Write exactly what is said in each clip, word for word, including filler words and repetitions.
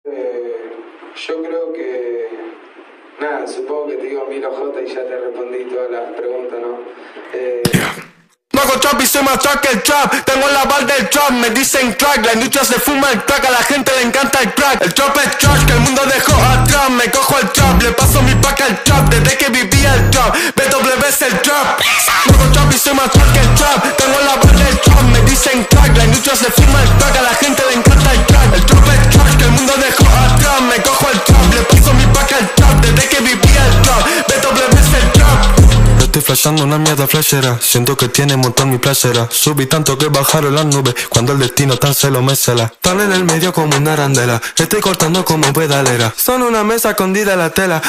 Eh, yo creo que, nada, supongo que te digo Milo J y ya te respondí todas las preguntas, ¿no? Eh... No hago trap y soy más track que el trap. Tengo la bal del trap, me dicen crack. La industria se fuma el crack, a la gente le encanta el crack. El trap es trash, que el mundo dejó atrás. Me cojo el trap, le paso mi pack al trap. Desde que vivía el trap, B W es el trap. No hago trap y soy más track que el trap. Tengo la bal del trap, me dicen crack. La industria se fuma el crack, a la gente le encanta el crack. El trap es trash, que el mundo dejó atrás. Me cojo el trap, le paso mi pack al trap. Desde que vivía el trap, B W es el trap. Estoy flashando una mierda flashera. Siento que tiene montón mi placera. Subí tanto que bajaron las nubes cuando el destino tan se lo me cela. Están en el medio como una arandela. Estoy cortando como pedalera. Son una mesa escondida en la tela.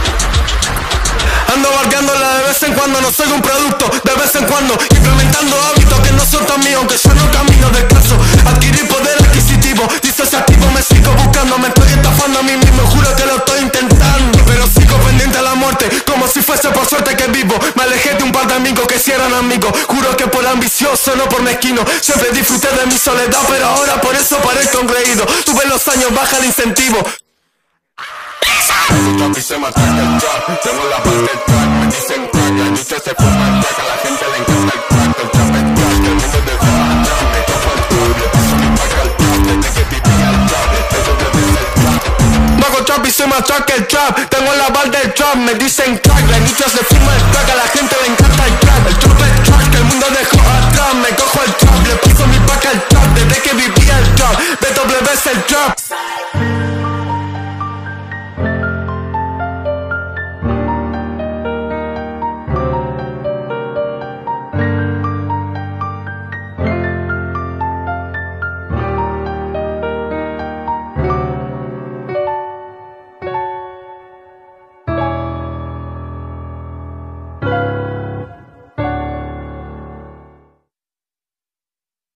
Ando bardeándola de vez en cuando. No soy un producto, de vez en cuando. Implementando hábitos que no son tan míos, aunque yo no camino descalzo. Adquirir poder adquisitivo, disociativo, me sigo buscando. Me estoy estafando a mí mismo, juro que lo estoy intentando. Pero sigo pendiente a la muerte, como si fuese por suerte que vivo. Me alejé de un par de amigos que sí eran amigos. Juro que por ambicioso, no por mezquino. Siempre disfruté de mi soledad, pero ahora por eso parezco engreído. Tuve los años, baja el incentivo. Tengo la parte del track, me dicen crack. La industria se forma el track, a la gente le encanta el crack. El trap es trash, que el mundo dejó atrás. Me cojo el trap, le paso mi pack al trap. Desde que vivía el trap, eso debe ser trap. No hago trap y soy más track que el trap. Tengo la bal del trap, me dicen crack. La industria se forma el track, a la gente le encanta el crack. El trap es trash, que el mundo dejó atrás. Me cojo el trap, le paso mi pack al trap. Desde que vivía el trap, B W es el trap.